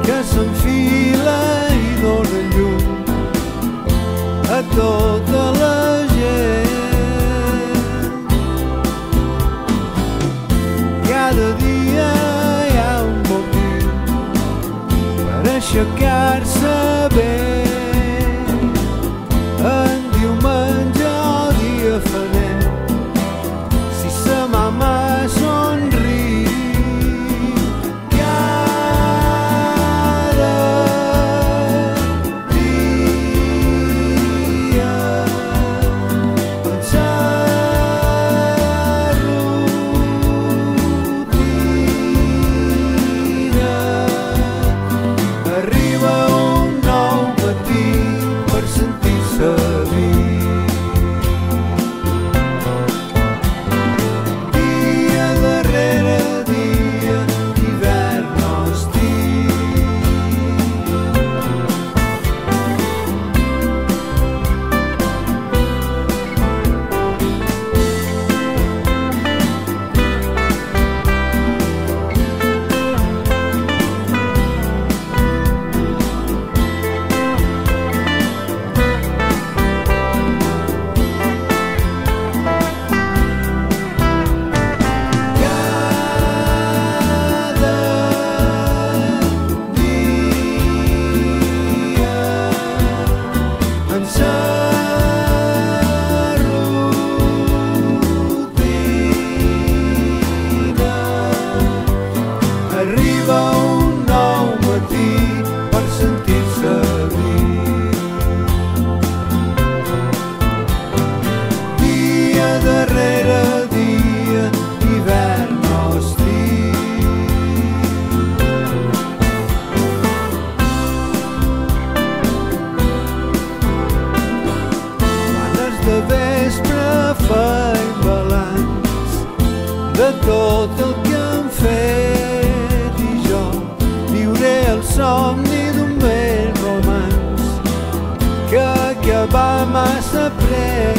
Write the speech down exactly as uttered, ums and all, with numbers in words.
que s'enfila i dóna llum a tota la gent. Cada dia hi ha un motiu per aixecar-se bé, en diumenge o dia fener, si sa mama somriu. Cada dia en sa rutina arriba un nou matí per sentir-se viu. Dia darrere dia, hivern o estiu. En sa rutina arriba un nou matí per sentir-se viu. Dia darrere dia, hivern o estiu. De vespre feim balanç de tot el que hem fet i jo viuré el somni d'un vell romanç que acaba massa pressa.